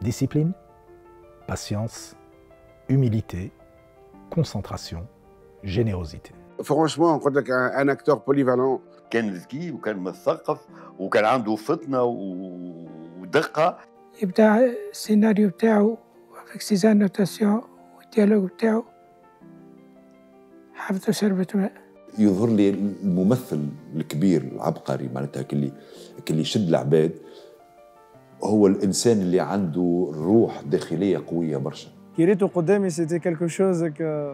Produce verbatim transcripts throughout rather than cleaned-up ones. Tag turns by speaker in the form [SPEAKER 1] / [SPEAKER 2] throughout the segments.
[SPEAKER 1] discipline, patience, humilité, concentration, générosité.
[SPEAKER 2] Franchement, نقول لك un acteur polyvalent.
[SPEAKER 3] كان ذكي وكان مثقف وكان عنده فطنة ودقة.
[SPEAKER 4] يبدع السيناريو بتاعه avec ses annotations والديالوج بتاعه حافظ شربة ماء.
[SPEAKER 5] يظهر لي الممثل الكبير العبقري معناتها كلي كلي يشد العباد هو الإنسان اللي عنده روح داخلية قوية برشا.
[SPEAKER 6] كي ريتو قدامي سيتي كالكو شوز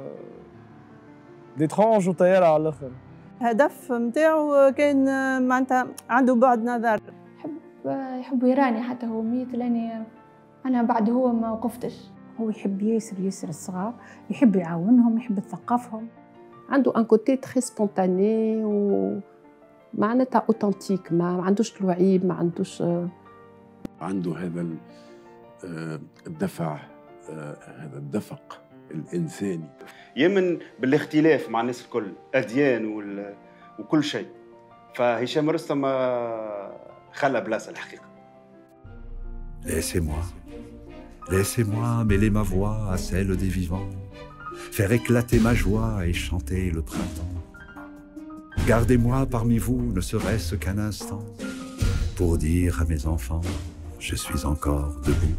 [SPEAKER 6] ديترونج وطيارة على الآخر.
[SPEAKER 7] الهدف نتاعو كان معناتها عنده بعد نظر.
[SPEAKER 8] يحب يحب يراني حتى هو ميت لاني انا بعد هو ما وقفتش.
[SPEAKER 9] هو يحب ياسر ياسر الصغار، يحب يعاونهم، يحب يثقفهم.
[SPEAKER 10] عنده ان كوتي تري سبونتاني ومعناتها اوثنتيك، ما عندوش الوعيب، ما عندوش
[SPEAKER 2] عنده هذا الدفع، هذا الدفق الإنساني.
[SPEAKER 11] يمن بالاختلاف مع الناس الكل، أديان وكل شيء. فهشام رستم خلى بلاصة الحقيقة.
[SPEAKER 12] Laissez-moi, laissez-moi mêler ma voix à celle des vivants, faire éclater ma joie et chanter le printemps. Gardez-moi parmi vous, ne serait-ce qu'un instant, pour dire à mes enfants, je suis encore debout.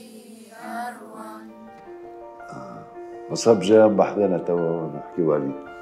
[SPEAKER 5] مصاب جاء بحذنا توا نحكيو عليه.